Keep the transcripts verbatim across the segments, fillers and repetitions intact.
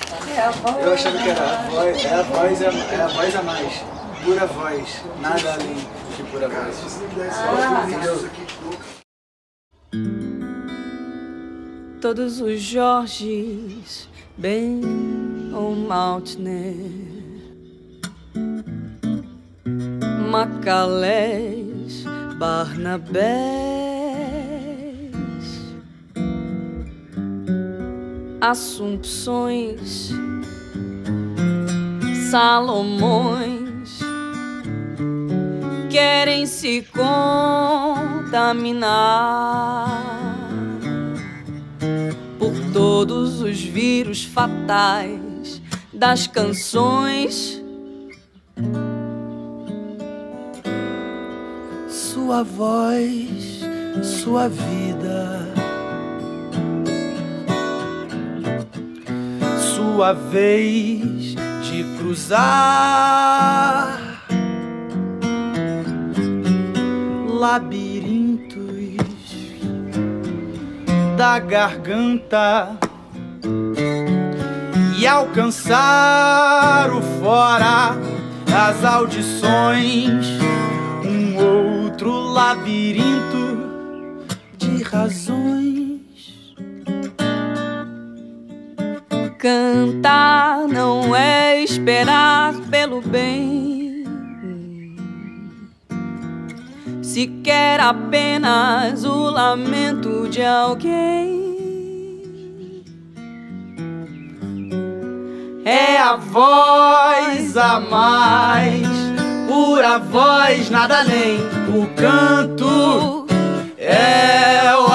É a voz. Eu achava que era a voz, é a voz, é a, é a voz a mais. Pura voz, nada além de pura voz. Ah, entendeu? Todos os Jorges, Ben ou Maltner, Macalés, Barnabés, Assumpções, Salomões, querem se contaminar por todos os vírus fatais das canções. Sua voz, sua vida, sua vez de cruzar labirintos da garganta e alcançar o fora, as audições, um outro labirinto de razões. Cantar não é esperar pelo bem, se quer apenas o lamento de alguém. É a voz a mais, pura voz, nada além. O canto é o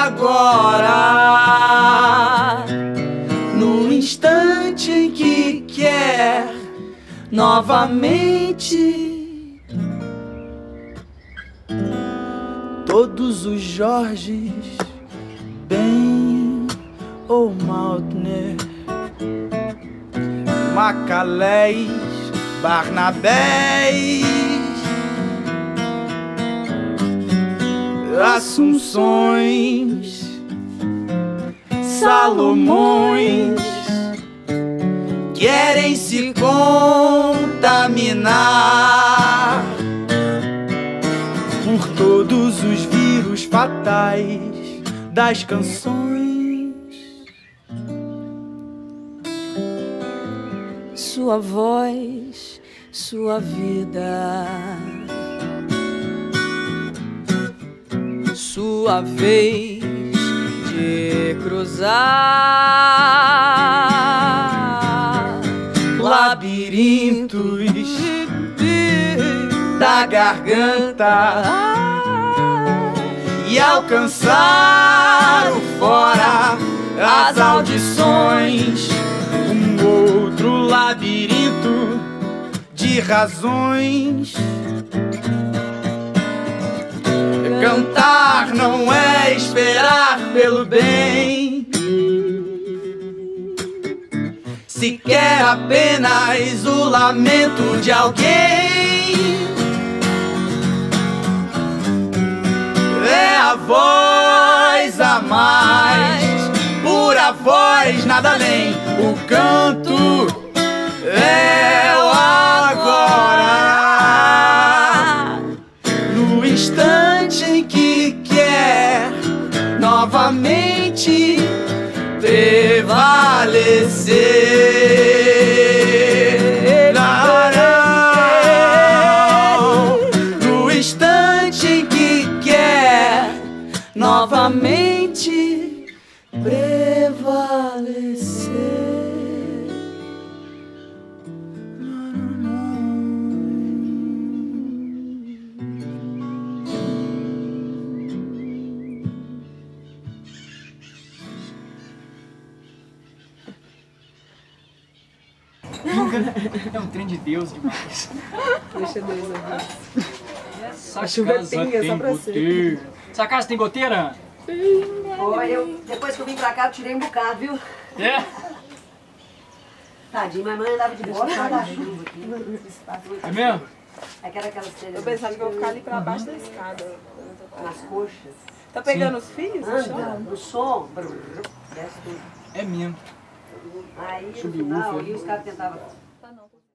agora, no instante em que quer novamente. Todos os Jorges, Ben ou Maltner, Macalés, Barnabés, Assunções, Salomões, querem se contaminar por todos os vírus fatais das canções. Sua voz, sua vida, sua vez de cruzar labirintos da garganta e alcançar o fora, as audições, um outro labirinto de razões. Cantar não é esperar pelo bem, se quer apenas o lamento de alguém. É a voz a mais, pura voz, nada além. O canto é o agora, no instante em que quer novamente prevalecer. No instante em que quer novamente prevalecer. É um trem de Deus demais. Deixa Deus ouvir. Essa chuva casa pinga, tem só pra goteira. Essa casa tem goteira? Olha, eu, depois que eu vim pra cá, eu tirei um bocado, viu? É? Tadinho, minha mãe andava de bola na chuva aqui. É mesmo? É que era aquelas telhas. Eu pensava que eu vou ficar ali pra baixo da escada. Nas coxas. Tá pegando os fios? no chão? Anda, no som. Brrr, desce tudo. É mesmo. Aí no final, e os caras tentavam... Tá não.